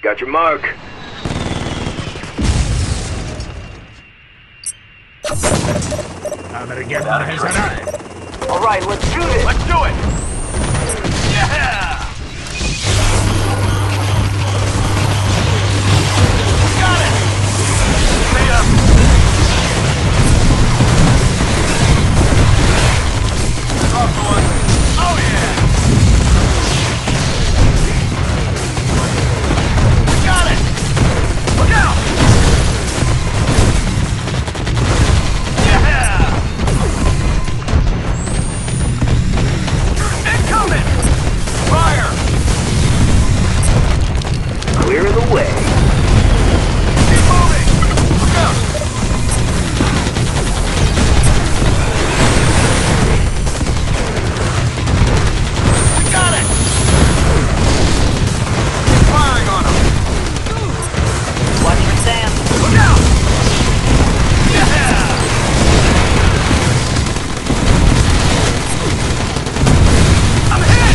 Got your mark. I'm gonna get out of his head. Alright, let's do this! Let's do it! Yeah! Got it! Stay up! Off the one. Oh yeah! Got it! Look out! Yeah! Incoming! Fire! Clear the way. Keep moving! Look out! We got it! Firing on him! Watch for Sam. Look out! Yeah! I'm hit!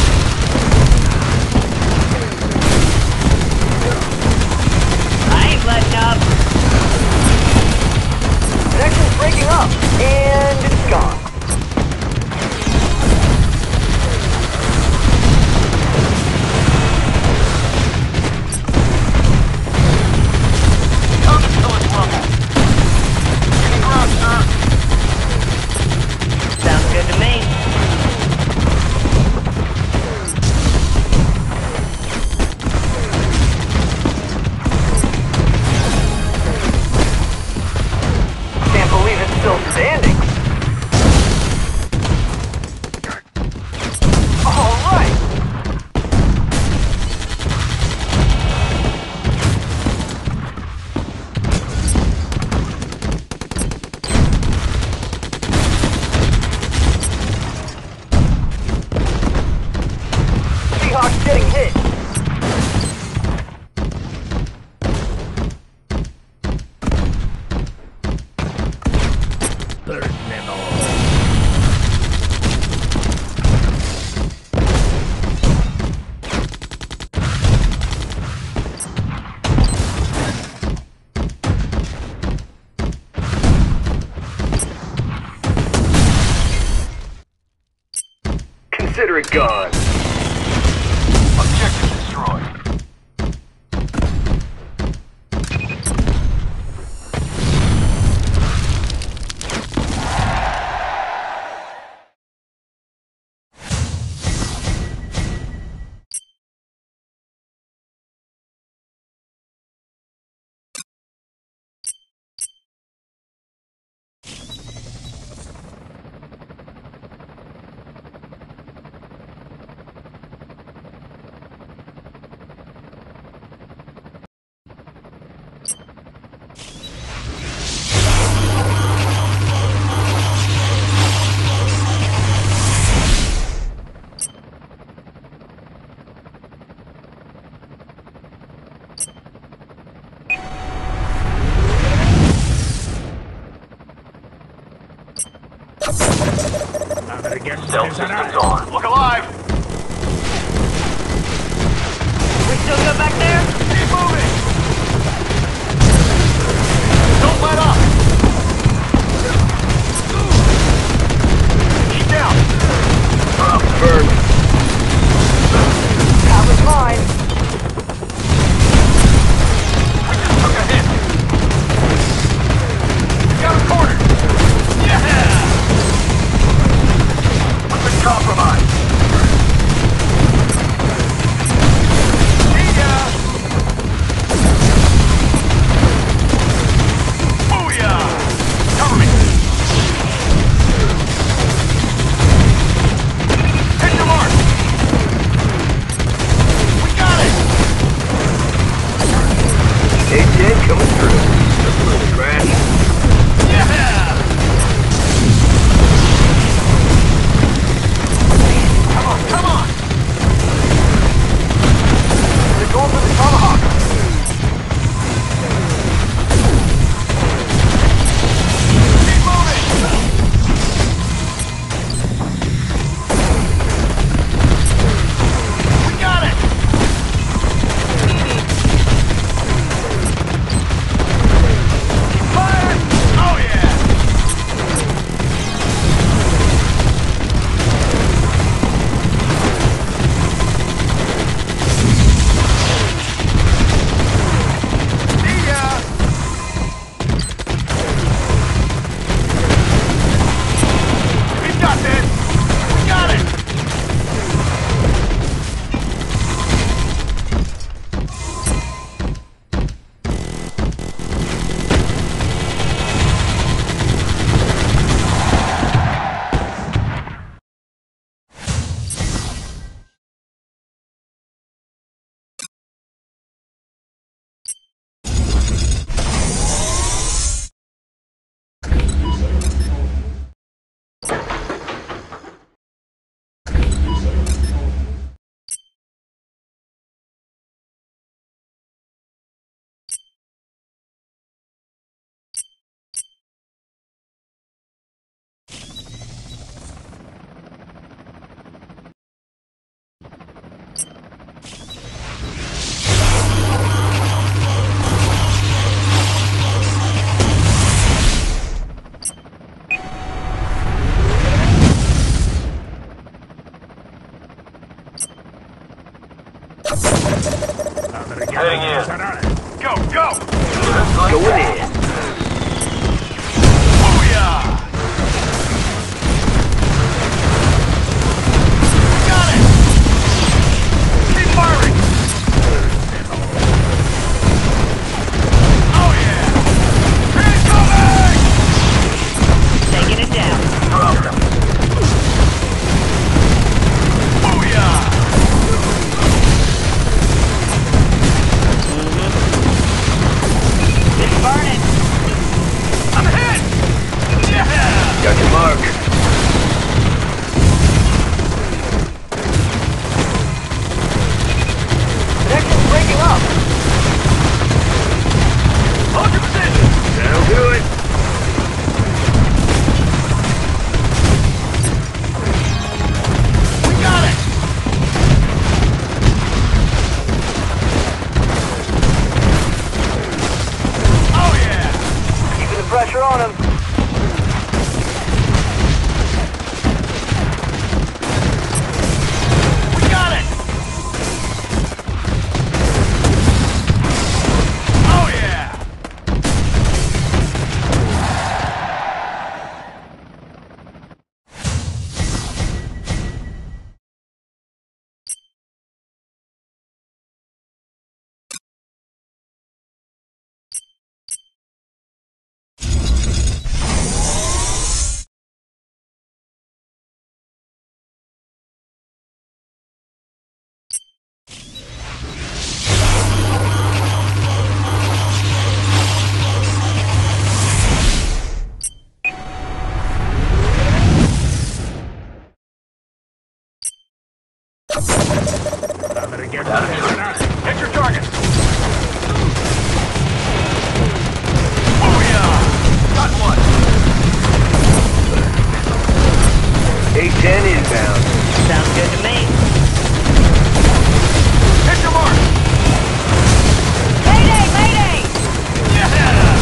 I ain't letting up. Connection's breaking up, and it's gone. Come to kill us level. Taking ground, sir. Sounds good to me. Can't believe it's still standing. Alright! Seahawks getting hit. Burn them all. Consider it gone. Objective destroyed. I'm gonna get Stealth his head. systems on. Look alive! We still good back there? Keep moving! Don't let up! Keep down! Bird. Cover's mine. We just took a hit! We got him cornered! Yeah! We've been compromised! See ya! Booyah! Cover me! Hit the mark! We got it! AJ coming through. Just a little crash. Yeah! Heading in. Go, go! Going in. Booyah! Got it! Keep firing! Oh yeah! Incoming! Taking it down. Dropped them. Booyah! It's burning. I'm hit! Yeah! Got your mark. Connection's breaking up. Hold your position! That'll do it. We got it! Oh yeah! Keeping the pressure on him. We got it! Oh yeah! Hit your target! Booyah! Got one! A-10 inbound. Sounds good to me. Hit your mark! Mayday! Mayday! Yeah!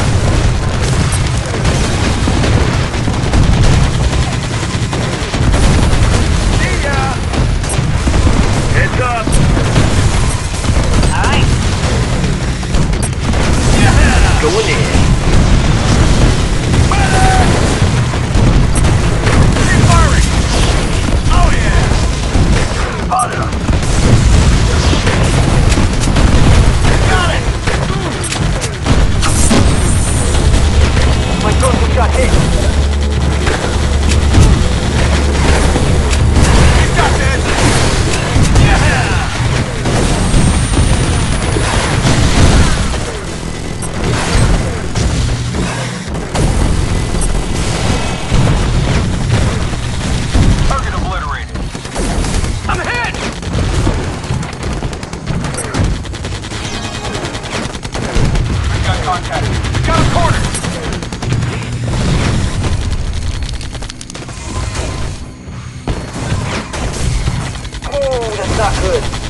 See ya! Heads up. All right. Yeah! Going in. Medic! Keep firing! Oh yeah! Spotted him. Got it! My torso got hit. You got this! Yeah! Target obliterated. I'm hit! We got contact. Got him cornered! Oh, that's not good.